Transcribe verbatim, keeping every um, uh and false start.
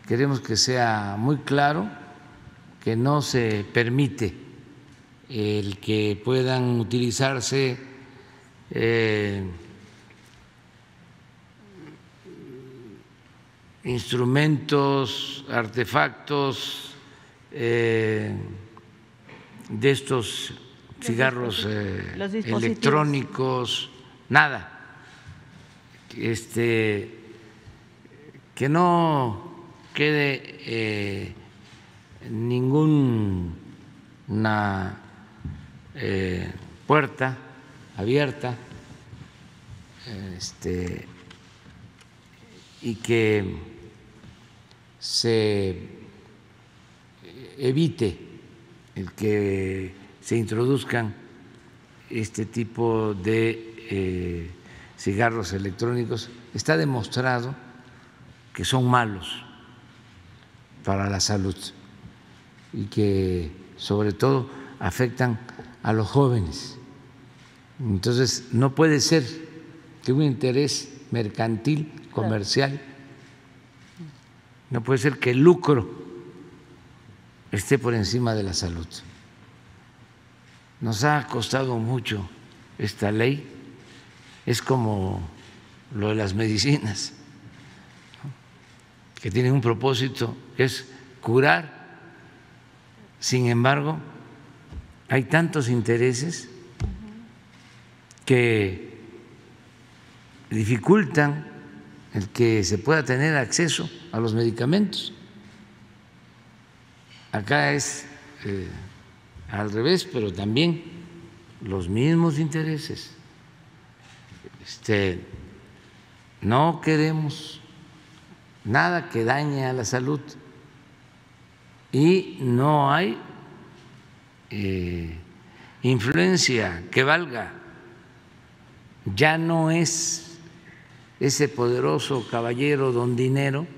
queremos que sea muy claro que no se permite el que puedan utilizarse eh, instrumentos, artefactos eh, de estos cigarros eh, electrónicos, nada. Este, que no quede eh, ninguna eh, puerta abierta, este, y que se evite el que se introduzcan este tipo de eh, cigarros electrónicos. Está demostrado que son malos para la salud y que sobre todo afectan a los jóvenes. Entonces no puede ser que un interés mercantil, comercial, no puede ser que el lucro esté por encima de la salud. Nos ha costado mucho esta ley, es como lo de las medicinas, que tienen un propósito que es curar. Sin embargo, hay tantos intereses que dificultan el que se pueda tener acceso a los medicamentos. Acá es eh, al revés, pero también los mismos intereses. Este, no queremos nada que dañe a la salud y no hay eh, influencia que valga. Ya no es ese poderoso caballero don dinero